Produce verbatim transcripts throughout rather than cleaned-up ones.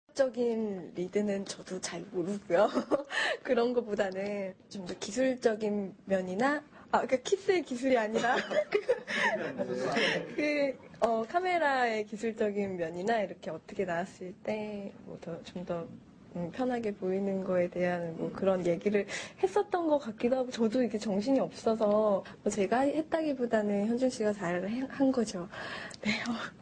적인 리드는 저도 잘 모르고요. 그런 것보다는 좀 더 기술적인 면이나 아, 그러니까 키스의 기술이 아니라 그 어, 카메라의 기술적인 면이나 이렇게 어떻게 나왔을 때 뭐 더 좀 더 음, 편하게 보이는 거에 대한 뭐 그런 얘기를 했었던 것 같기도 하고 저도 이게 정신이 없어서 뭐 제가 했다기보다는 현준 씨가 잘 한 거죠. 네.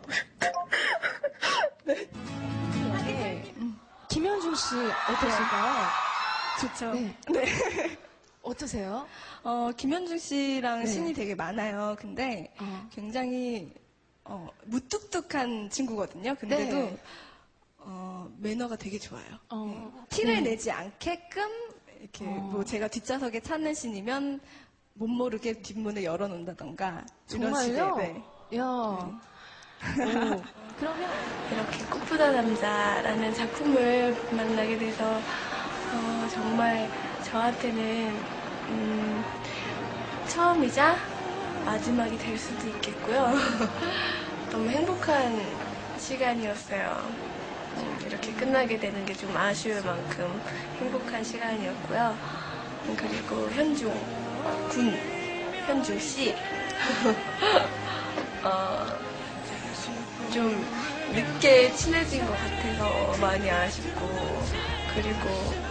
네. 네. 김현중 씨 어떠실까요? 좋죠. 네. 네. 어떠세요? 어, 김현중 씨랑 네. 신이 되게 많아요. 근데 어. 굉장히 어, 무뚝뚝한 친구거든요. 근데도 네. 어, 매너가 되게 좋아요. 어. 네. 티를 네. 내지 않게끔 이렇게 어. 뭐 제가 뒷좌석에 찾는 신이면 못 모르게 뒷문을 열어놓는다던가 이런 식의. 정말요? 네. 야. 오. 그러면 이렇게 꽃보다 남자라는 작품을 만나게 돼서 어, 정말 저한테는 음, 처음이자 마지막이 될 수도 있겠고요. 너무 행복한 시간이었어요. 음, 이렇게 끝나게 되는 게 좀 아쉬울 만큼 행복한 시간이었고요. 음, 그리고 현중 군, 현중 씨. 어, 좀 늦게 친해진 것 같아서 많이 아쉽고, 그리고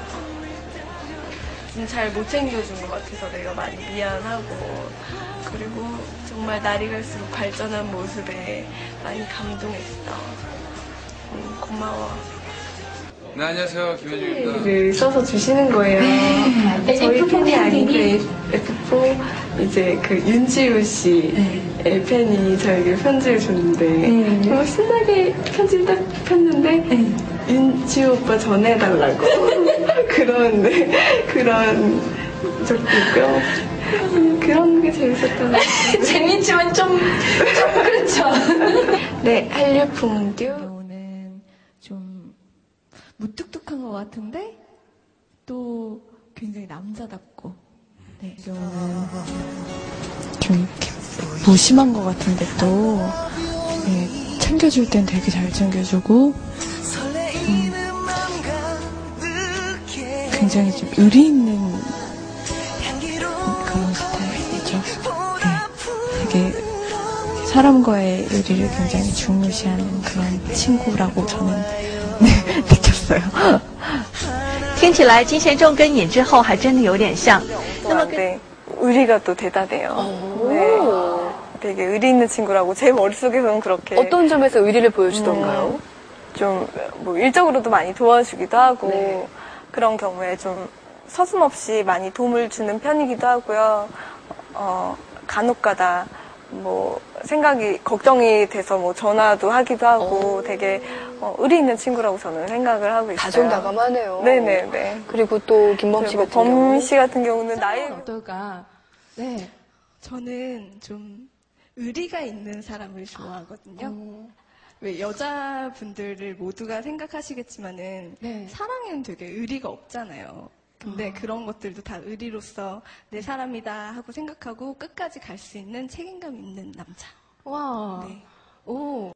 좀 잘 못 챙겨준 것 같아서 내가 많이 미안하고, 그리고 정말 날이 갈수록 발전한 모습에 많이 감동했어. 음, 고마워. 네, 안녕하세요. 김현중입니다. 를 써서 주시는 거예요. 네. 저희 팬이 아닌데 에프포 이제 그 윤지우 씨의 팬이 저에게 편지를 줬는데 너무 신나게 편지를 딱 폈는데 윤지우 오빠 전해달라고 그런 그런 적도 있고요. 음, 그런 게 재밌었던 것 같아요. 재밌지만 좀, 좀 그렇죠. 네, 한류풍듀. 경우는 좀 무뚝뚝한 것 같은데 또 굉장히 남자답고, 네, 이 경우는 좀 이렇게 무심한 것 같은데 또 네, 챙겨줄 땐 되게 잘 챙겨주고 음, 굉장히 좀 의리 있는 그런 스타일이죠. 네, 되게 사람과의 의리를 굉장히 중요시하는 그런 친구라고 저는 네, 느꼈어요. 听起来金贤重跟尹之后还真的有点像。 네, 의리가 또 대단해요. 네, 되게 의리 있는 친구라고 제 머릿속에서는 그렇게 어떤 점에서 의리를 보여주던가요? 좀 뭐 일적으로도 많이 도와주기도 하고 네. 그런 경우에 좀 서슴없이 많이 도움을 주는 편이기도 하고요. 어, 간혹가다 뭐 생각이 걱정이 돼서 뭐 전화도 하기도 하고 오. 되게 어, 의리 있는 친구라고 저는 생각을 하고 있어요. 다정다감하네요. 네네네. 그리고 또 김범 씨 그리고 같은 경우는 범 씨 같은 경우는 나이 어떨까? 네. 저는 좀 의리가 있는 사람을 좋아하거든요. 어. 왜 여자분들을 모두가 생각하시겠지만은 네. 사랑에는 되게 의리가 없잖아요. 근데 그런 것들도 다 의리로서 내 사람이다 하고 생각하고 끝까지 갈 수 있는 책임감 있는 남자. 와. 네. 오.